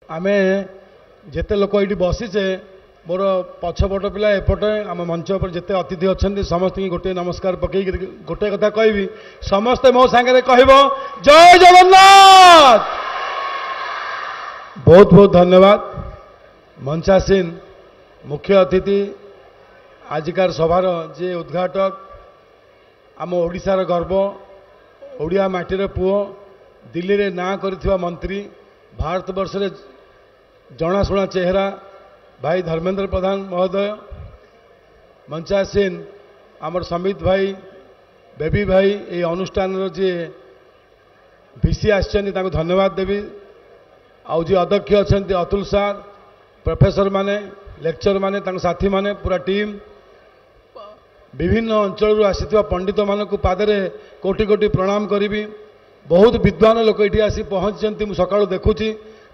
आमे जेते लोक ये बसीचे मोर पछपट पिला एपटे आम मंच पर जिते अतिथि अच्छा समस्त गोटे नमस्कार पकई गोटे कथा कहबी समस्ते मो सांगे कहब जय जगन्नाथ। बहुत बहुत धन्यवाद। मंचासीन मुख्य अतिथि आजिकार सभार जे उद्घाटक आम ओडिशार गर्व ओडिया माटीर पुओ दिल्ली रे ना करिथिबा मंत्री भारतवर्ष रे जनाशुना चेहरा भाई धर्मेंद्र प्रधान महोदय मंचासीन आमर समित भाई बेबी भाई ये अनुष्ठान जी भिसी आसछन धन्यवाद देवी आउ जी अध्यक्ष अच्छा अतुल सार प्रोफेसर माने लेक्चर माने साथी माने पूरा टीम विभिन्न अंचल आसी पंडित मानक पादरे कोटि कोटि प्रणाम करी बहुत विद्वान लोक ये आसी पहुँचती मुझे सका देखुची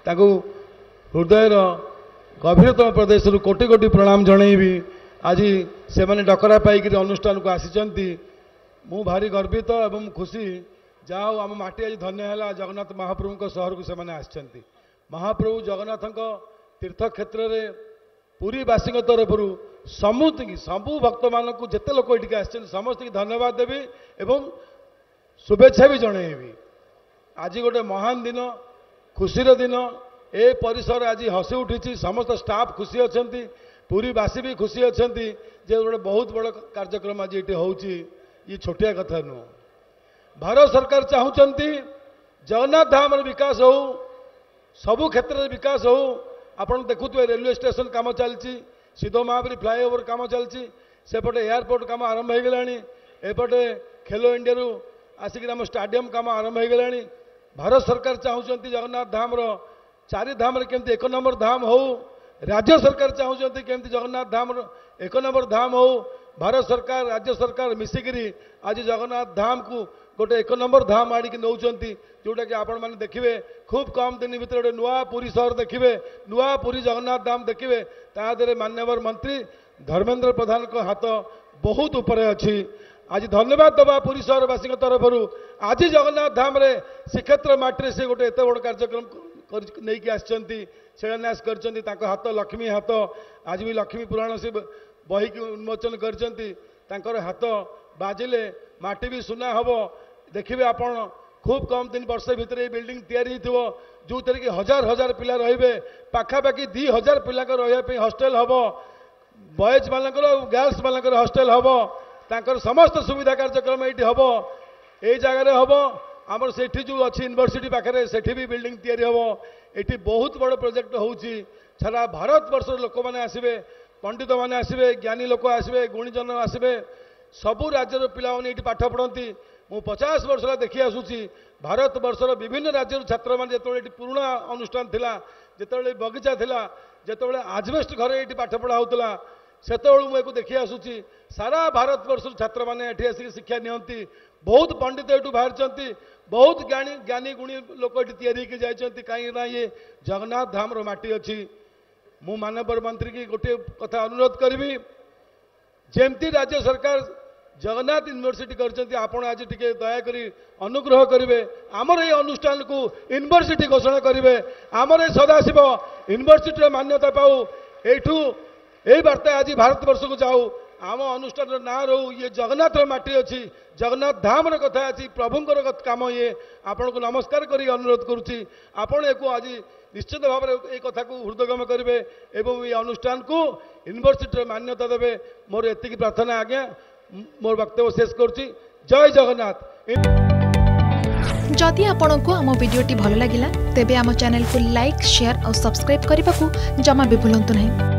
हृदयर गभीरतम प्रदेश कोटि कोटि प्रणाम जनईबी आज से मैंने डकरा पाई अनुष्ठान को आसी मु भारी गर्वित एवं खुशी जाओ आम माटी आज धन्य है जगन्नाथ महाप्रभु सहर को से आसछंती। महाप्रभु जगन्नाथ तीर्थ क्षेत्र में पुरीवासी तरफ समूत सबू भक्त मान को जिते लोक ये आस समस्त धन्यवाद देवी एवं शुभेच्छा भी जनईबी। आज गोटे महान दिन खुशीर दिन ए परिसर आज हसी उठी समस्त स्टाफ खुशी अच्छा पुरीवासी भी खुशी अच्छा जे गोटे बहुत बड़ कार्यक्रम आज ये होची ये छोटिया कथा नुह। भारत सरकार चाहूँगी जगन्नाथ धाम विकास हो सबु क्षेत्र में विकास हो। आपन देखुए रेलवे स्टेशन काम चलती सिद्धो महावीर फ्लाईओवर काम चलती सेपटे एयरपोर्ट काम आरंभ हो गला एपटे खेलो इंडिया रु आसिक आम स्टाडियम काम आरंभ हो गला। भारत सरकार चाहूँगी जगन्नाथ धाम चारि धाम केमती एक नंबर धाम हो। राज्य सरकार चाहूँगी केमती जगन्नाथ धाम एक नंबर धाम हो। भारत सरकार राज्य सरकार मिसिकी आज जगन्नाथ धाम को गोटे एक नंबर धाम आड़िकी नौकरी जोटा कि आपण मैंने देखिए खूब कम दिन भितर गोटे नुआ पुरी सहर देखिए नुआ पुरी जगन्नाथ धाम देखिए तादे मान्यवर मंत्री धर्मेंद्र प्रधान को हाथ बहुत उपरे अच्छी। आज धन्यवाद दबा पुरी सहरवासी तरफ आज जगन्नाथ धाम रे श्रीक्षेत्र माटी से गोटे एत बड़ कार्यक्रम नहीं आसछंती शिलान्यास करछंती तांको हाथ लक्ष्मी हाथ आज भी लक्ष्मी पुराण से बही की उन्मोचन करछंती तांकर हाथ बाजिले माटी भी सुना हम देखिए आपण खूब कम दिन वर्ष भितर ये बिल्डिंग तैयारी हो जो थे कि हजार हजार पिला रे पाखापाखि 2000 पिला रही हॉस्टल हम बॉयज मान गर्ल्स मान हॉस्टल हम तांकर समस्त सुविधा कार्यक्रम ये हम ये जगह हम आमर सेठी जो अच्छी यूनिवर्सिटी पाखे सेठी भी बिल्डिंग तैयारी हम ये बहुत बड़ प्रोजेक्ट होची सारा भारत वर्ष लोक मैंने आसवे पंडित मैंने आसवे ज्ञानी लोक आसवे गुणीजन आसवे सबू राज्यर पिलाने ये पाठ पढ़ती मु 50 वर्ष देखी आसूसी भारत वर्षर विभिन्न राज्य छात्र मैंने जो पुराणा अनुष्ठान थिला जिते बगीचा थिला जिते आजबेस्ट घर ये पाठ पढ़ा होता से मुझे देखी आसूसी सारा भारत वर्ष छात्र मैंने ये आसिक शिक्षा नियंती बहुत पंडित ये बाहर बहुत ज्ञानी ज्ञानी गुणी लोक ये जाती कहीं ये जगन्नाथ धाम माटी अच्छी। मु मानवर मंत्री की गोटे कथा अनुरोध करी जमती राज्य सरकार जगन्नाथ यूनिवर्सिटी करछंती आपण आज टिके दया करी अनुग्रह करिवे आमर ये अनुष्ठान को यूनिवर्सिटी घोषणा करिवे आमर ये सदाशिव यूनिवर्सिटी मान्यता पाऊ एठू यही वार्ता आज भारत वर्ष को जाऊ आम अनुष्ठान ना रो ये जगन्नाथ माटी अच्छी जगन्नाथ धाम कथा अच्छी प्रभुंर काम ये आपण को नमस्कार करी अनुरोध करुच्ची आपण एक आज निश्चित भाव में एक कथा को हृदयगम करेंगे एवं ये अनुष्ठान को यूनिवर्सिटी मान्यता देवे मोर एति प्रार्थना आज्ञा मोर वक्तव्य शेष करुच्ची। जय जगन्नाथ। जदि आपंक आम भिडी भल लगा तेब आम चैनल को लाइक शेयर और सब्सक्राइब करने को जमा भी भूलु नहीं।